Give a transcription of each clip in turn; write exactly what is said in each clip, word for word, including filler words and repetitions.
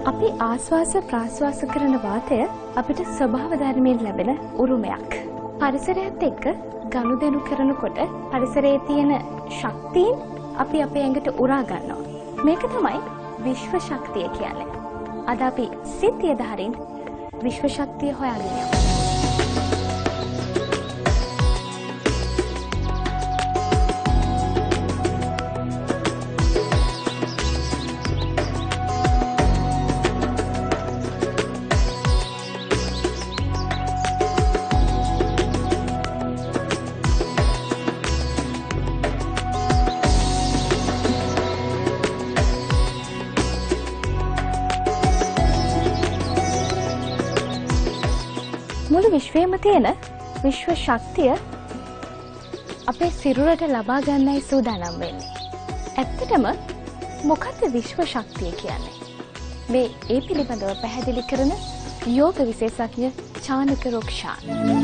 අපි ආස්වාස ප්‍රාස්වාස කරන වාතය අපිට ස්වභාව ධර්මයෙන් ලැබෙන උරුමයක්. පරිසරයත් එක්ක ගනුදෙනු කරනකොට පරිසරයේ තියෙන ශක්තියින් අපි අපේ ඇඟට උරා ගන්නවා. මේක තමයි විශ්ව ශක්තිය කියන්නේ. අද අපි සිතිය දහරින් විශ්ව ශක්තිය හොයාගෙන යමු. මුළු විශ්වයේම තියෙන විශ්ව ශක්තිය අපේ සිරුරට ලබා ගන්නයි සූදානම් වෙන්නේ. ඇත්තටම මොකක්ද විශ්ව ශක්තිය කියන්නේ? මේ ඒ පිළිබඳව පැහැදිලි කරන යෝග විශේෂඥ චානක රොක්ෂාන්.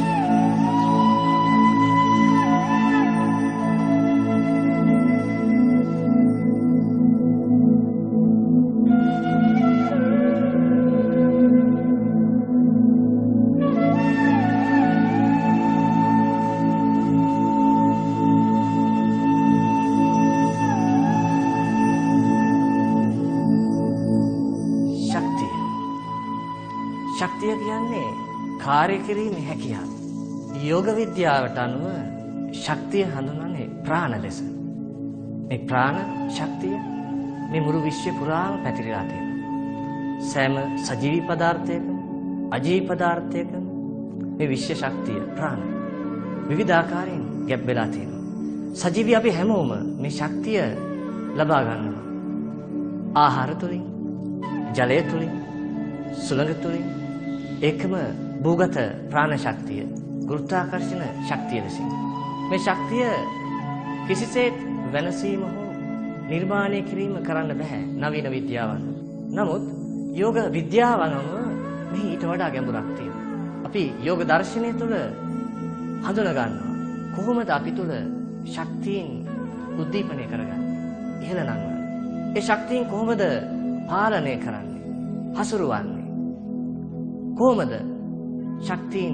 ශක්තිය කියන්නේ කාර්ය කිරීමේ හැකියාව. යෝග විද්‍යාවට අනුව ශක්තිය හඳුන්වන්නේ ප්‍රාණ ලෙස. මේ ප්‍රාණ ශක්තිය මේ මුළු විශ්වය පුරාම පැතිරලා තියෙනවා. සෑම සජීවී පදාර්ථයකම අජීවී පදාර්ථයකම මේ විශ්ව ශක්තිය ප්‍රාණ විවිධ ආකාරයෙන් ගැබ් වෙලා තියෙනවා. සජීවී අපි හැමෝම මේ ශක්තිය ලබා ගන්නවා. ආහාර තුලින්, ජලය තුලින්, සුළඟ තුලින් ඒකම භූගත ප්‍රාණ ශක්තිය ගුරුත්වාකර්ෂණ ශක්තිය ලෙසින් මේ ශක්තිය කිසිසේත් වෙනසීම හෝ නිර්මාණය කිරීම කරන්න බෑ නවීන විද්‍යාවන්. නමුත් යෝග විද්‍යාව අනුව මේ ඊට වඩා ගැඹුරක් තියෙනවා. අපි යෝග දර්ශනය තුළ හඳුනා ගන්නවා කොහොමද අපි තුළ ශක්තියින් උද්දීපනය කරගන්නේ, ඉහළ නංවන්නේ. ඒ ශක්තියින් කොහොමද පාලනය කරන්නේ, හසුරුවන්නේ, කොහොමද ශක්තියින්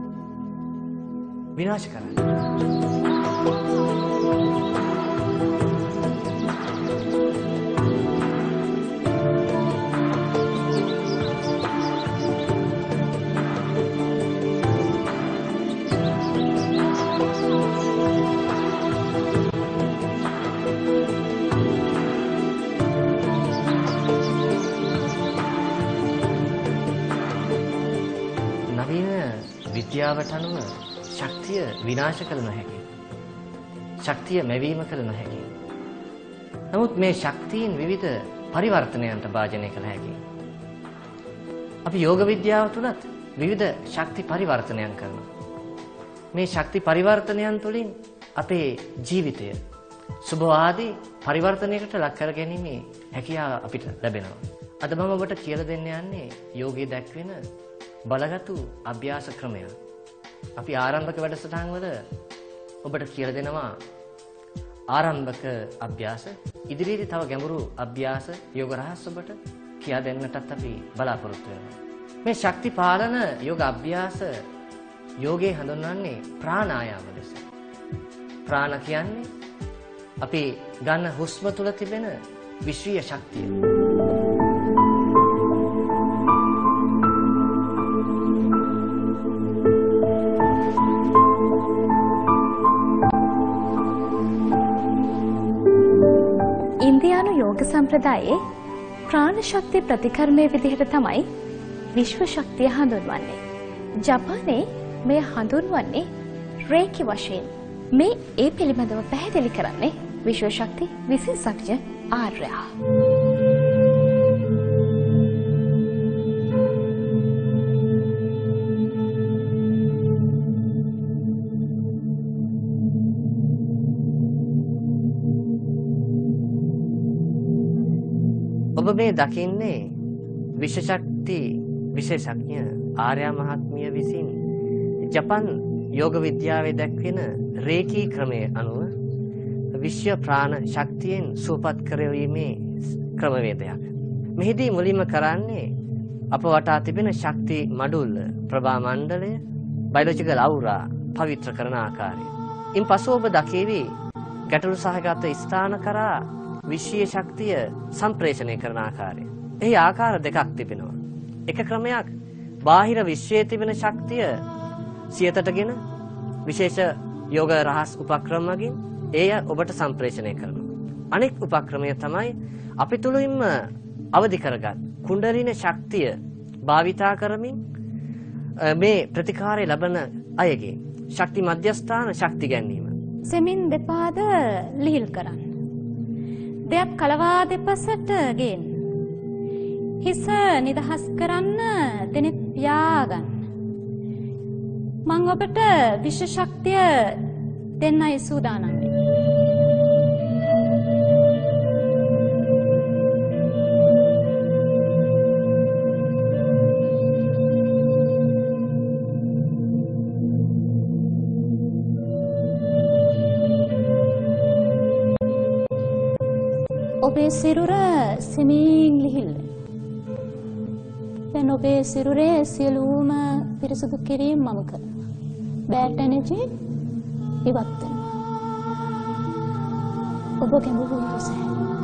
විනාශ කරන්නේ? විද්‍යාවට අනුව ශක්තිය විනාශ කළ නොහැකි. ශක්තිය මැවීම කළ නොහැකි. නමුත් මේ ශක්තියින් විවිධ පරිවර්තනයන්ට භාජනය කළ හැකියි. අපි යෝග විද්‍යාව තුලත් විවිධ ශක්ති පරිවර්තනයන් කරනවා. මේ ශක්ති පරිවර්තනයන් තුළින් අපේ ජීවිතය සුභවාදී පරිවර්තනයකට ලක් කර ගැනීමේ හැකියාව අපිට ලැබෙනවා. අද මම ඔබට කියලා දෙන්න යන්නේ යෝගයේ දැක්වෙන බලගතු අභ්‍යාස ක්‍රමයක්. අපි ආරම්භක වැඩසටහන් වල ඔබට කියලා දෙනවා ආරම්භක අභ්‍යාස. ඉදිරියේදී තව ගැඹුරු අභ්‍යාස යෝග රහස් ඔබට කියා දෙන්නටත් අපි බලාපොරොත්තු වෙනවා. මේ ශක්ති පාලන යෝග අභ්‍යාස යෝගයේ හඳුන්වන්නේ ප්‍රාණායාම ලෙස. ප්‍රාණ කියන්නේ අපි ගන්න හුස්ම තුල තිබෙන විශ්වීය ශක්තිය. ඉන්දියානු යෝග සම්ප්‍රදායේ ප්‍රාණ ශක්ති ප්‍රතිකර්මයේ විදිහට තමයි විශ්ව ශක්තිය හඳුන්වන්නේ. ජපානයේ මේ හඳුන්වන්නේ රේකි වශයෙන්. මේ ඒ පිළිබඳව පැහැදිලි කරන්නේ විශ්ව ශක්ති විශේෂඥ ආර්යා. ඔබ මේ දකින්නේ විශ්ව ශක්ති විශේෂඥ ආර්යා මහත්මිය විසින් ජපන් යෝග විද්‍යාවේ දැක්වෙන රේකී ක්‍රමයේ අනුව විශ්ව ප්‍රාණ ශක්තියෙන් සූපත් කරවීමේ ක්‍රමවේදයක්. මෙහිදී මුලින්ම කරන්නේ අප වටා තිබෙන ශක්ති මඩුල්ල, ප්‍රභා මණ්ඩලය, බයොලොජිකල් අවුරා පවිත්‍ර කරන ආකාරය. ඉන් පසු ඔබ දකීවි ගැටළු සහගත ස්ථාන කරා විශ්වීය ශක්තිය සම්ප්‍රේෂණය කරන ආකාරය. එහි ආකාර දෙකක් තිබෙනවා. එක ක්‍රමයක් බාහිර විශ්වයේ තිබෙන ශක්තිය සියතටගෙන විශේෂ යෝග රහස් උපක්‍රම වලින් එය ඔබට සම්ප්‍රේෂණය කරනවා. අනෙක් උපක්‍රමය තමයි අපි තුලින්ම අවදි කරගත් කුණ්ඩලිනී ශක්තිය භාවිතා කරමින් මේ ප්‍රතිකාරය ලබන අයගේ ශක්ති මධ්‍යස්ථාන ශක්ති ගැනීම. සෙමින් දෙපාද ලිහිල් කරන්න. දෙයක් කලවා දෙපසට ගේන්න. හිස නිදහස් කරන්න දෙනෙත් පියාගන්න. මම ඔබට විශ්ව ශක්තිය දෙන්නයි සූදානම් වෙන්නේ. ඔබේ සිරුර සෙමින් ලිහිල්. දැන් ඔබේ සිරුරේ සියලුම පිරිසුදු කිරීම මම කරනවා. බෑඩ් එනර්ජි ඉවත් වෙනවා. ඔබ ගැඹුරු හුස්ම.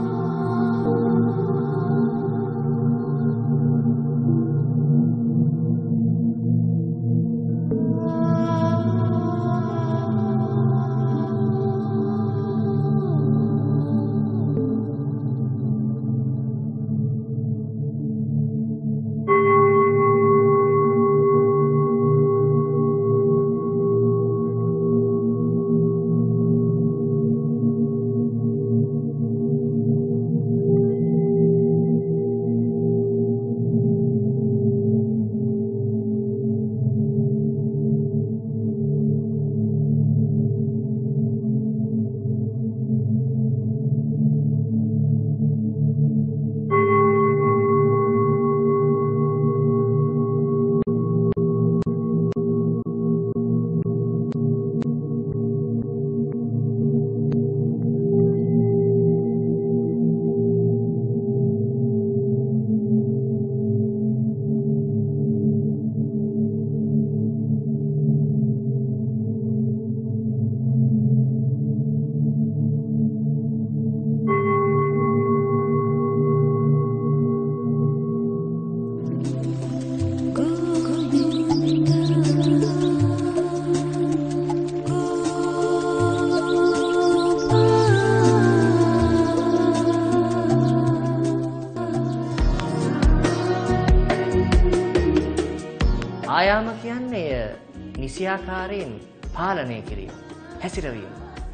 ආයාම කියන්නේ නිසියාකාරයෙන් පාලනය කිරීම, හැසිරවීම.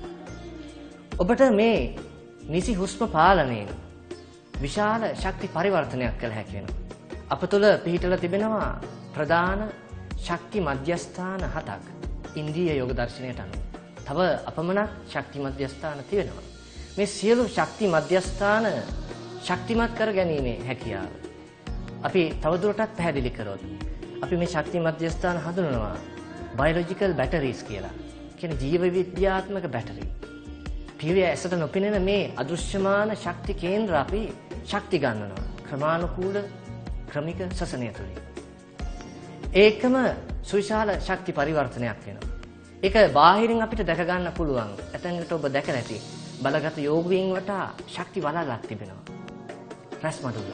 ඔබට මේ නිසි හුස්ම පාලනයෙන් විශාල ශක්ති පරිවර්තනයක් කළ හැකි වෙනවා. අප තුළ පිහිටලා තිබෙනවා ප්‍රධාන ශක්ති මධ්‍යස්ථාන හතක් ඉන්ද්‍රිය යෝග දර්ශනයට අනුව. තව අපමණක් ශක්ති මධ්‍යස්ථාන තියෙනවා. මේ සියලු ශක්ති මධ්‍යස්ථාන ශක්තිමත් කර ගැනීමේ හැකියාව අපි තවදුරටත් පැහැදිලි කරොත් අපි මේ ශක්ති මධ්‍යස්ථාන හඳුනනවා බයොලොජිකල් බැටරීස් කියලා. කියන්නේ ජීව විද්‍යාත්මක බැටරි. පියවි ඇසට නොපෙනෙන මේ අදෘශ්‍යමාන ශක්ති කේන්ද්‍ර අපි ශක්ති ගන්නවා ක්‍රමානුකූල ක්‍රමික සසනය තුළින්. ඒකම සුවිශාල ශක්ති පරිවර්තනයක් වෙනවා. ඒක බාහිරින් අපිට දැක ගන්න පුළුවන්. ඇතැන්කට ඔබ දැකලා ඇති. බලගත යෝගයෙන් වටා ශක්ති වලල්ලක් තිබෙනවා. රස්මදුල.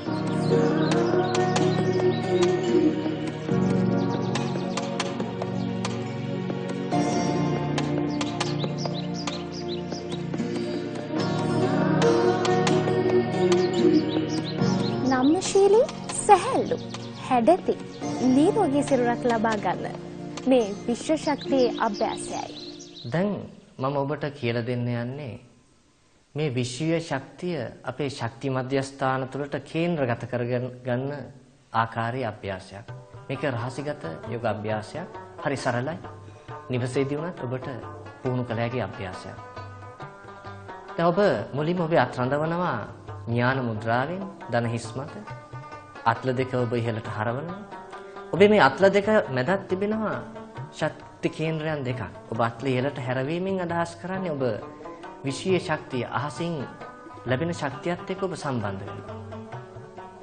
නම්‍යශීලී සැහැල්ලු හැඩති නිරෝගී සිරුරක් ලබා ගන්න මේ විශ්ව ශක්තියේ අභ්‍යාසයයි. දැන් මම ඔබට කියලා දෙන්න යන්නේ මේ විශ්වීය ශක්තිය අපේ ශක්ති මධ්‍යස්ථාන තුළට කේන්ද්‍රගත කරගන්න ආකාරයේ අභ්‍යාසයක්. මේක රහසිගත යෝග අභ්‍යාසයක්. හරි සරලයි. නිවසේදී වුණත් ඔබට පුහුණු කළ හැකි අභ්‍යාසයක්. දැන් ඔබ මුලින්ම ඔබේ අත් රඳවනවා ඥාන මුද්‍රාවෙන් දන හිස් මත. අත්ල දෙක ඔබ ඉහළට හරවනවා. ඔබේ මේ අත්ල දෙක මැදත් තිබෙනවා ශක්ති කේන්ද්‍රයන් දෙකක්. ඔබ අත්ල ඉහළට හැරවීමෙන් අදහස් කරන්නේ ඔබ විශ්වීය ශක්තිය අහසින් ලැබෙන ශක්තියත් එක්ක ඔබ සම්බන්ධ වෙනවා.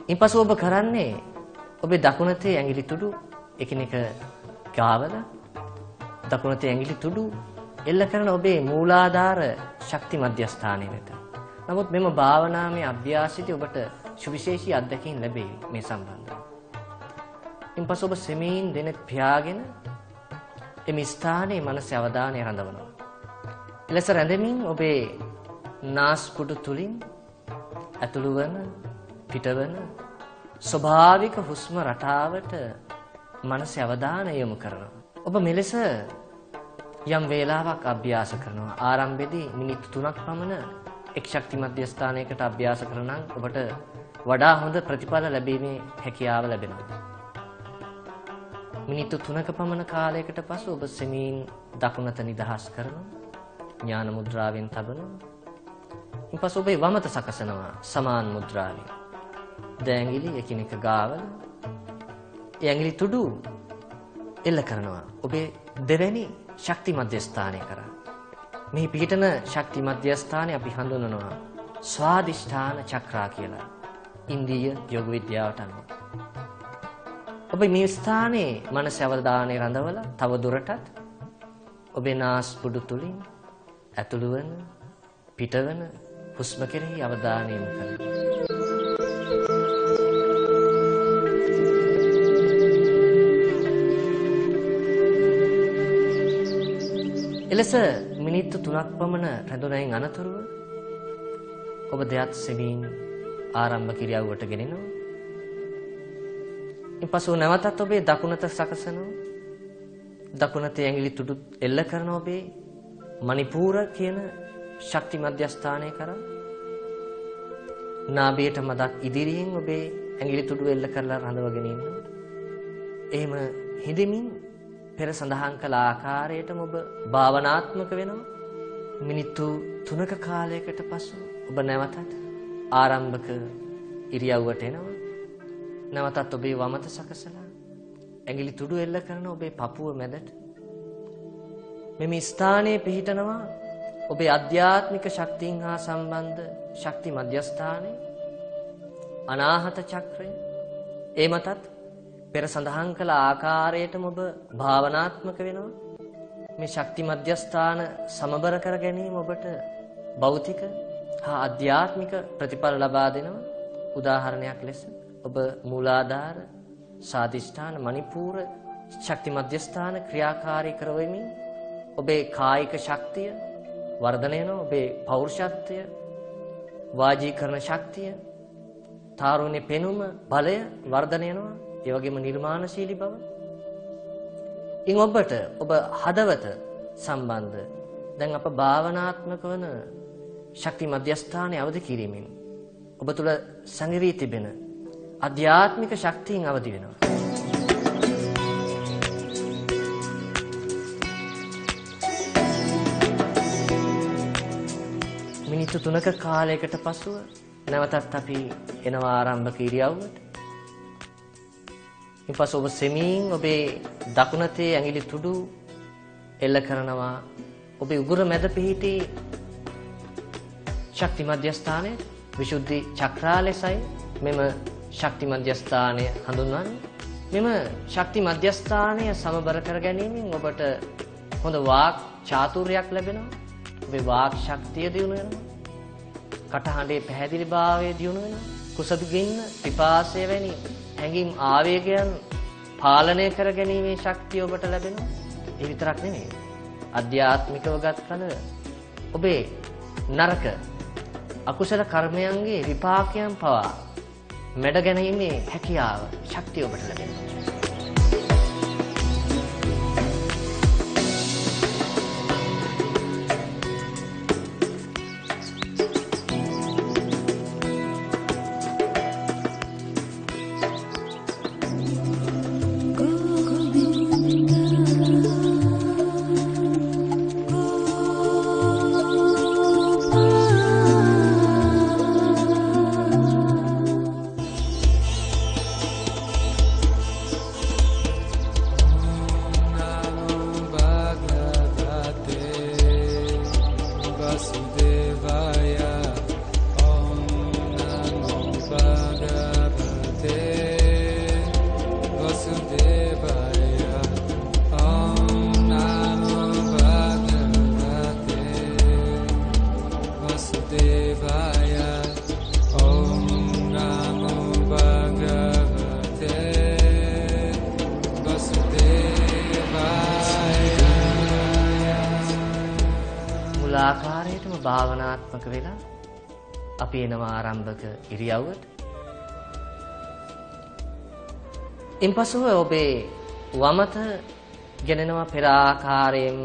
ඉන්පසු ඔබ කරන්නේ ඔබේ දකුණතේ ඇඟිලි තුඩු එකිනෙක ගාවලා දකුණතේ ඇඟිලි තුඩු එල්ල කරන ඔබේ මූලාධාර ශක්ති මධ්‍යස්ථානයේ වෙත. නමුත් මෙම භාවනාමය අභ්‍යාසයේදී ඔබට සුවිශේෂී අත්දැකීම් ලැබෙයි මේ සම්බන්ධව. ඉන්පසු ඔබ සෙමීන් දෙනෙත් පියාගෙන එම ස්ථානයේ මනස අවධානය රඳවනවා. එලෙස රැඳෙමින් ඔබේ නාස්පුඩු තුලින් ඇතුළු වන පිටවන ස්වභාවික හුස්ම රටාවට මනස අවධානය යොමු කරනවා. ඔබ මෙලෙස යම් වේලාවක් අභ්‍යාස කරනවා. ආරම්භයේදී මිනිත්තු තුනක් පමණ එක් ශක්ති මධ්‍යස්ථානයකට අභ්‍යාස කරන නම් ඔබට වඩා හොඳ ප්‍රතිඵල ලැබීමේ හැකියාව ලැබෙනවා. මිනිත්තු තුනක පමණ කාලයකට පසු ඔබ සෙමීන් දකුණත නිදහස් කරනවා. ඥාන මුද්‍රාවෙන් තබනවා. ඊපස්ව ඔබේ වමත සකසනවා සමාන මුද්‍රාවෙන්. දැඟිලි එකිනෙක ගාවල ඒ ඇඟිලි තුඩු එල්ල කරනවා ඔබේ දෙවැනි ශක්ති මධ්‍යස්ථානය කරා. මේ පිහිටන ශක්ති මධ්‍යස්ථානය අපි හඳුන්වනවා ස්වාදිෂ්ඨාන චක්‍රා කියලා. ඉන්දිය යෝග විද්‍යාවට අනුව. ඔබ මේ ස්ථානයේ මනස අවධානය රඳවලා තව දුරටත් ඔබේ නාස්පුඩු තුලින් ඇතුළු වන පිටවන හුස්ම කෙරෙහි අවධානය යොමු කරනවා. එලෙස මිනිත්තු තුනක් පමණ රැඳුණයින් අනතුරුව ඔබ දෙයත් සෙමින් ආරම්භ ක්‍රියාවට ගෙනෙනවා. ඊපසු නැවතත් ඔබේ දකුණත සකසනවා. දකුණතේ ඇඟිලි තුඩු එල්ල කරන ඔබේ මණිපූර කියන ශක්ති මධ්‍යස්ථානය කරා. නාභියට මදක් ඉදිරියෙන් ඔබේ ඇඟිලි තුඩු එල්ල කරලා රඳවගෙන ඉන්නවා. එහෙම හිඳමින් පෙර සඳහන් කළ ආකාරයටම ඔබ භාවනාත්මක වෙනවා. මිනිත්තු තුනක කාලයකට පසු ඔබ නැවතත් ආරම්භක ඉරියව්වට එනවා. නැවතත් ඔබේ වමත සකසලා ඇඟිලි තුඩු එල්ල කරන ඔබේ පපුව මැදට මෙම ස්ථානයේ පිහිටනවා ඔබේ අධ්‍යාත්මික ශක්තියින් හා සම්බන්ධ ශක්ති මධ්‍යස්ථානයේ අනාහත චක්‍රය. ඒ මතත් පෙර සඳහන් කළ ආකාරයටම ඔබ භාවනාත්මක වෙනවා. මේ ශක්ති මධ්‍යස්ථාන සමබර කර ගැනීම ඔබට භෞතික හා අධ්‍යාත්මික ප්‍රතිඵල ලබා දෙනවා. උදාහරණයක් ලෙස ඔබ මූලාධාර, සාදිෂ්ඨාන, මණිපූර ශක්ති මධ්‍යස්ථාන ක්‍රියාකාරී කරවමින් ඔබේ කායික ශක්තිය වර්ධනය වෙනවා. ඔබේ පෞරුෂත්වය, වාජීකරණ ශක්තිය, තාරුණ්‍ය පෙනුම, බලය වර්ධනය වෙනවා. ඒ වගේම නිර්මාණශීලී බව. ඉන් ඔබට ඔබ හදවත සම්බන්ධ දැන් අප භාවනාත්මක වන ශක්ති මධ්‍යස්ථානයේ අවදි කිරීමෙන් ඔබ තුල සංගරී තිබෙන අධ්‍යාත්මික ශක්තියින් අවදි වෙනවා. මිනිත්තු තුනක කාලයකට පසුව නැවතත් අපි එනවා ආරම්භක ඉරියව්වට. ඊපස්ව ඔබ සෙමින් ඔබේ දකුණතේ ඇඟිලි තුඩු එල්ල කරනවා. ඔබේ උගුර මැද පිහිටි ශක්ති මධ්‍යස්ථානයේ විසුද්ධි චක්‍රා ලෙසයි මෙම ශක්ති මධ්‍යස්ථානය හඳුන්වන්නේ. මෙම ශක්ති මධ්‍යස්ථානය සමබර කර ගැනීමෙන් ඔබට හොඳ වාක් චාතුර්යයක් ලැබෙනවා. ඔබේ වාක් ශක්තිය දියුණු වෙනවා. කටහඬේ පැහැදිලිභාවය දියුණු වෙනවා. කුසතු ගින්න, පිපාසය වැනි හැඟීම් ආවේගයන් පාලනය කර ගැනීමේ ශක්තිය ඔබට ලැබෙනවා. ඒ විතරක් නෙමෙයි. අධ්‍යාත්මිකව ගත් කල ඔබේ නරක අකුසල කර්මයන්ගේ විපාකයන් පවා මැඩ ගැනීමේ හැකියාව, ශක්තිය ඔබට ලැබෙනවා. භාවනාත්මක වෙලා අපි එනවා ආරම්භක ඉරියව්වට. ඉන්පසුව ඔබේ වමත ගෙනෙනවා පෙර ආකාරයෙන්ම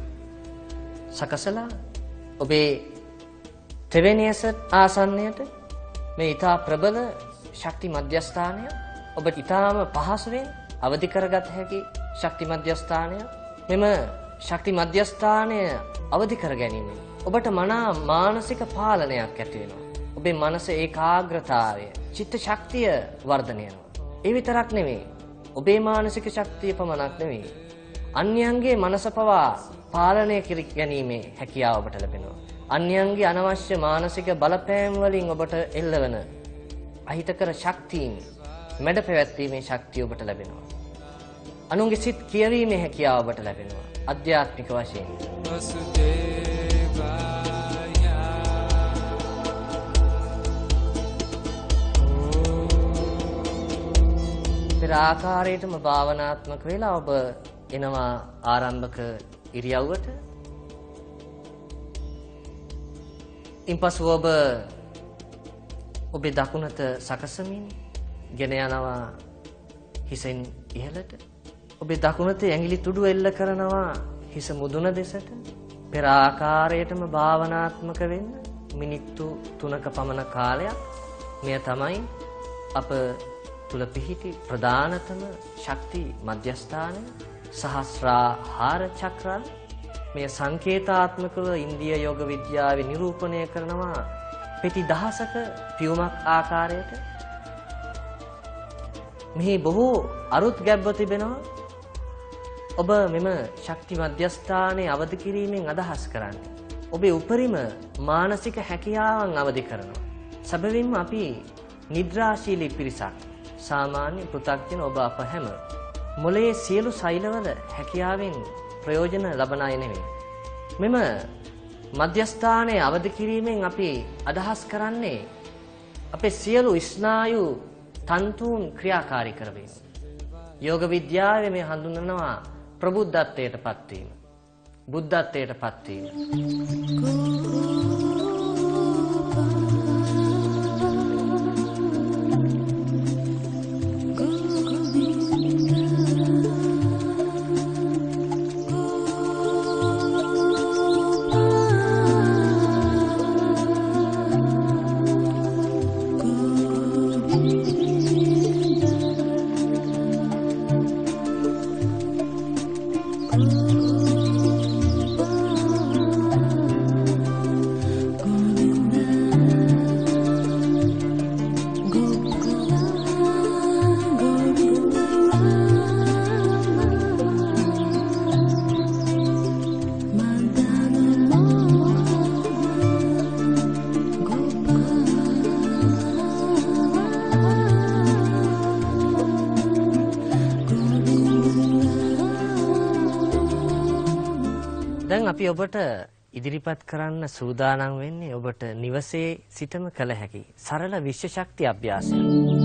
සකසලා ඔබේ තෙවැනි ඇස ආසන්නයට මේ ඊතා ප්‍රබල ශක්ති මධ්‍යස්ථානය ඔබට ඊටාම පහසුවෙන් අවදි කරගත හැකි ශක්ති මධ්‍යස්ථානය. මෙම ශක්ති මධ්‍යස්ථානය අවදි කර ගැනීමෙන් ඔබට මනා මානසික පාලනයක් ඇති වෙනවා. ඔබේ මනස ඒකාග්‍රතාවය, චිත්ත ශක්තිය වර්ධනය වෙනවා. ඒ විතරක් නෙවෙයි. ඔබේ මානසික ශක්තිය පමණක් නෙවෙයි. අන්‍යයන්ගේ මනස පවා පාලනය කර ගැනීමේ හැකියාව ඔබට ලැබෙනවා. අන්‍යයන්ගේ අනවශ්‍ය මානසික බලපෑම් වලින් ඔබට එල්ලවන අහිතකර ශක්තියින් මැඩ පැවැත්වීමේ ශක්තිය ඔබට ලැබෙනවා. අනුන්ගේ සිත් කියවීමේ හැකියාව ඔබට ලැබෙනවා. අධ්‍යාත්මික වශයෙන්. පෙර ආකාරයටම භාවනාත්මක වෙලා ඔබ එනවා ආරම්භක ඉරියව්වට. ඉන්පසු ඔබ ඔබේ දකුණත සකසමින් ගෙන යනවා හිසෙන් ඉහළට. ඔබේ දකුණත ඇඟිලි තුඩු එල්ල කරනවා හිස මුදුන දෙසට. පෙර ආකාරයටම භාවනාත්මක වෙන්න මිනිත්තු තුනක පමණ කාලයක්. මෙය තමයි අප තුල පිහිටි ප්‍රධානතම ශක්ති මධ්‍යස්ථානය සහස්‍රාහාර චක්‍රය. මේ සංකේතාත්මකව ඉන්දිය යෝග විද්‍යාවේ නිරූපණය කරනවා පෙති දහසක පියුමක් ආකාරයට. මෙහි බොහෝ අරුත් ගැබ්ව තිබෙනවා. ඔබ මෙම ශක්ති මධ්‍යස්ථානයේ අවදි කිරීමෙන් අදහස් කරන්නේ ඔබේ උපරිම මානසික හැකියාවන් අවදි කරනවා. සැබවින්ම අපි නිද්‍රාශීලී පිරිසක්. සාමාන්‍ය පෘථග්ජන ඔබ අප හැම මොළයේ සියලු සෛලවල හැකියාවෙන් ප්‍රයෝජන ලබන අය නෙමෙයි. මෙම මධ්‍යස්ථානයේ අවදි කිරීමෙන් අපි අදහස් කරන්නේ අපේ සියලු ස්නායු තන්තුන් ක්‍රියාකාරී කරවීම. යෝග විද්‍යාවේ මේ හඳුන්වනවා ප්‍රබුද්ධත්වයට පත්වීම, බුද්ධත්වයට පත්වීම. දැන් අපි ඔබට ඉදිරිපත් කරන්න සූදානම් වෙන්නේ ඔබට නිවසේ සිටම කළ හැකි සරල විශ්ව ශක්ති අභ්‍යාසයක්.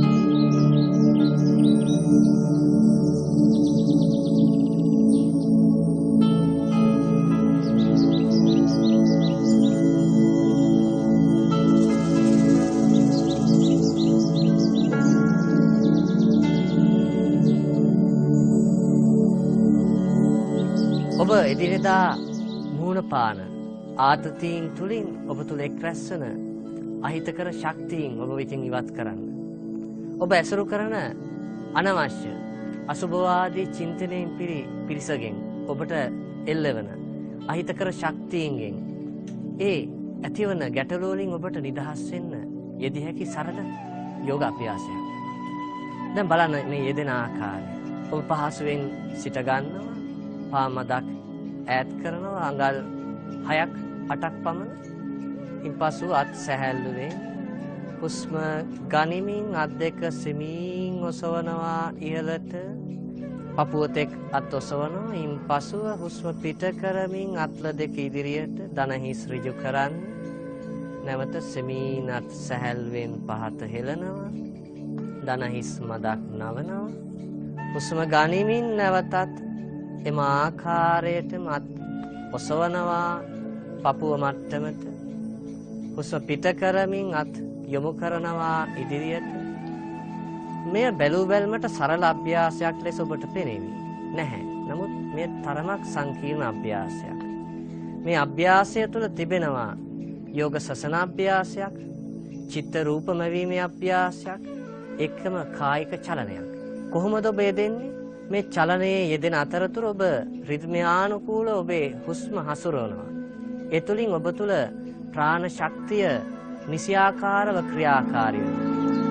ඔබ එදිනෙදා මූණ පාන ආතතීන් තුලින් ඔබ තුල එක් රැස්වන අහිතකර ශක්තියින් ඔබ විසින් ඉවත් කරන්න. ඔබ ඇසුරු කරන අනවශ්‍ය අසුභවාදී චින්තනයෙන් පිරි පිරිසගෙන් ඔබට එල්ලවන අහිතකර ශක්තියින්ගෙන් ඒ ඇතිවන ගැටලු වලින් ඔබට නිදහස් වෙන්න යෙදිය හැකි සරල යෝග අභ්‍යාසයක්. දැන් බලන්න මේ යෙදෙන ආකාරය. ඔබ පහසුවෙන් සිට ගන්නවා. පා මදක් ඈත් කරනවා අඟල් හයක් අටක් පමණ. ඉන්පසු අත් සැහැල්ලුවෙන් හුස්ම ගනිමින් අත් දෙක සෙමින් ඔසවනවා ඉහළට. පපුව තෙක් අත් ඔසවනවා. ඉන්පසු හුස්ම පිට කරමින් අත්ල දෙක ඉදිරියට දන හිස් ඍජු කරන්න. නැවත සෙමින් අත් සැහැල්ලුවෙන් පහත හෙලනවා. දන හිස් මදක් නවනවා. හුස්ම ගනිමින් නැවතත් එම ආකාරයටම අත් ඔසවනවා පපුව මට්ටමට. හුස්ම පිට කරමින් අත් යොමු කරනවා ඉදිරියට. මෙය බැලූ බැල්මට සරල අභ්‍යාසයක් ලෙස ඔබට පෙනේවි. නැහැ. නමුත් මේ තරමක් සංකීර්ණ අභ්‍යාසයක්. මේ අභ්‍යාසය තුළ තිබෙනවා යෝග සසන අභ්‍යාසයක්, චිත්ත රූපම වීමේ අභ්‍යාසයක්, එකම කායික චලනයක්. කොහොමද ඔබ යෙදෙන්නේ? මේ චලනයේ යෙදෙන අතරතුර ඔබ රිද්මයානුකූල ඔබේ හුස්ම හසුරවනවා. ඒ තුළින් ඔබ තුළ ප්‍රාණ ශක්තිය නිසියාකාරව ක්‍රියාකාරී වෙනවා.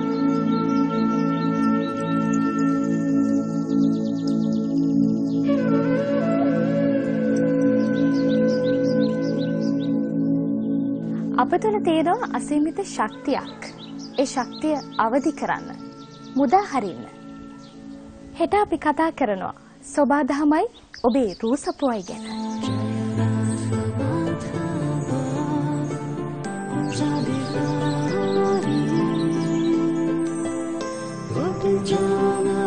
අප තුළ තියෙන අසීමිත ශක්තියක්. ඒ ශක්තිය අවදි කරන්න, මුදා හරින්න. හෙට අපි කතා කරනවා සෝබාදහමයි ඔබේ රූ සපුවයි ගැන. Jana